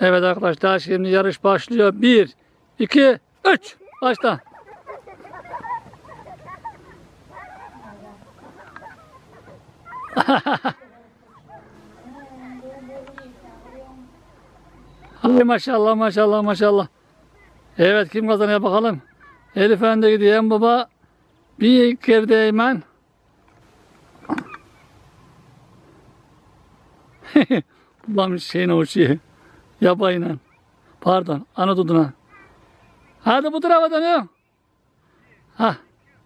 Evet arkadaşlar, şimdi yarış başlıyor. 1, 2, 3. Başla. Hay maşallah maşallah maşallah. Evet, kim kazanıyor bakalım. Elif önde gidiyor. En baba bir geride Eymen. Babam şeyine uçuyor. Yabayla. Pardon, anaduduna. Hadi bu tarafa dönüyor. Ha.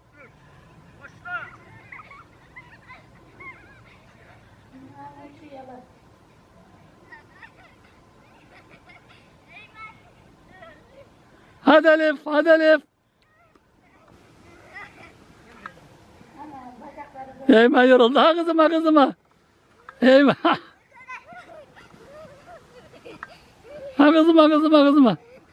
Hadi Elif, hadi Elif. Eymen yoruldu. Ha kızım, ha kızım, ha. Eymen. Ha kızım, ha kızım, ha kızım, ha.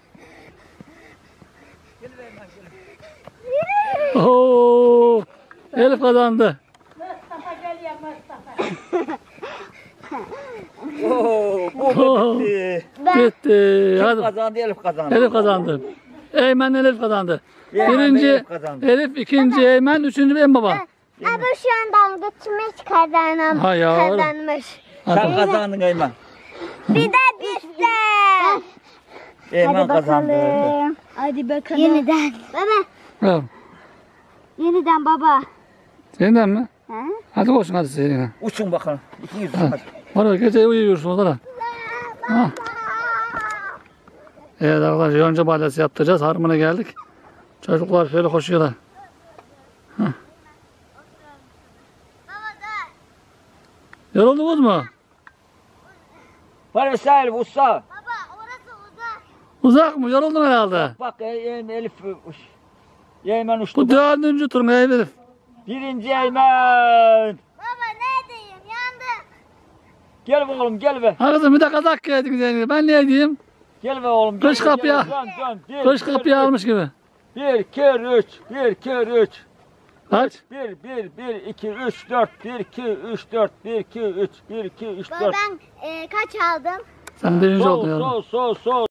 Oo, Elif kazandı. Mustafa geliyor Mustafa. Bu bitti. Bitti. Kim Hadi. kazandı? Elif kazandı. Elif kazandı. Eymen Elif kazandı. Eymen Birinci Elif kazandı. Elif, ikinci Eymen, üçüncü en baba. Abi şu an dalgıçmış kazanmış. Ha yavrum. Kazanmış. Sen kazandın Eymen. Bir de bizde. Eymen kazandı. Hadi bakalım. Yeniden. Baba. Evet. Yeniden baba. Yeniden mi? Ha? Hadi koşun hadi seninle. Uçun bakalım. İkiniz Ha. hadi. Orada gece uyuyorsunuz orada. Ha. Evet arkadaşlar, yonca balyası yaptıracağız. Harmına geldik. Çocuklar şöyle koşuyorlar. Ha. Yoruldunuz mu? Var mı Elif usta? Baba orası uzak. Uzak mı? Yoruldun herhalde. Bak Elif Eymen uçtu. Bu dördüncü tur mu Elif? Birinci Eymen. Baba neredeyim? Yandım. Gel be oğlum gel be. Ha kızım, bir de kazak giydin senin. Ben ne diyeyim? Gel be oğlum. Kış gel be, kapıya. gel. Dön, dön. Kış kapıyı almış gibi. 1, 2, 3. 1, 2, 3. Kaç? 1, 2, 3, 4. 1, 2, 3, 4. 1, 2, 3. 1, 2, 3, Baba 4. ben kaç aldım? Sen birinci oldun Sol, ya. sol, sol, sol.